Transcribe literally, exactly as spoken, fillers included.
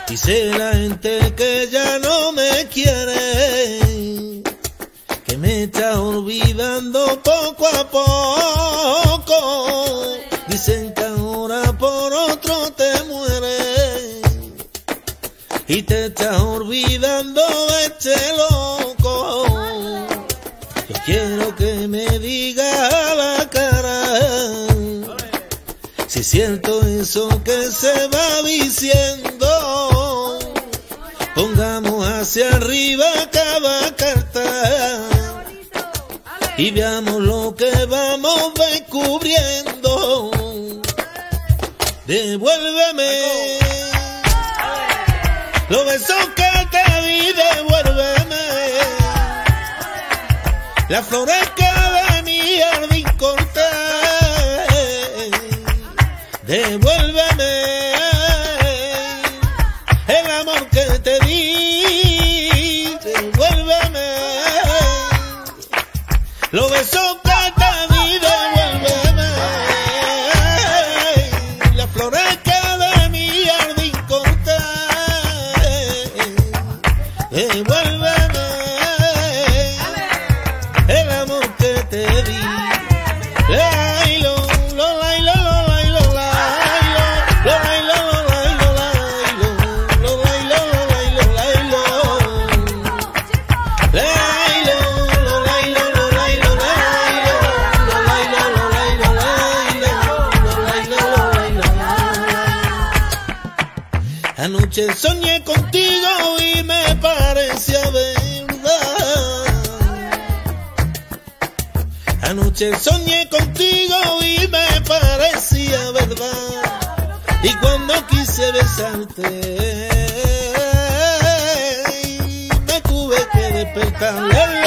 Dice la gente que ya no me quiere, que me está olvidando poco a poco. Dicen que ahora por otro te mueres y te estás olvidando este loco. Yo quiero que me digas a la cara si es cierto eso que se va diciendo. Pongamos hacia arriba cada carta y veamos lo que vamos descubriendo. Devuélveme los besos que te di, devuélveme las flores que de mi jardín corté. Devuélveme el amor que te di, devuélveme los besos que te di, devuélveme las flores que de mi jardín corté. Devuélveme el amor que te di. Anoche soñé contigo y me parecía verdad. Anoche soñé contigo y me parecía verdad. Y cuando quise besarte, me tuve que despertar.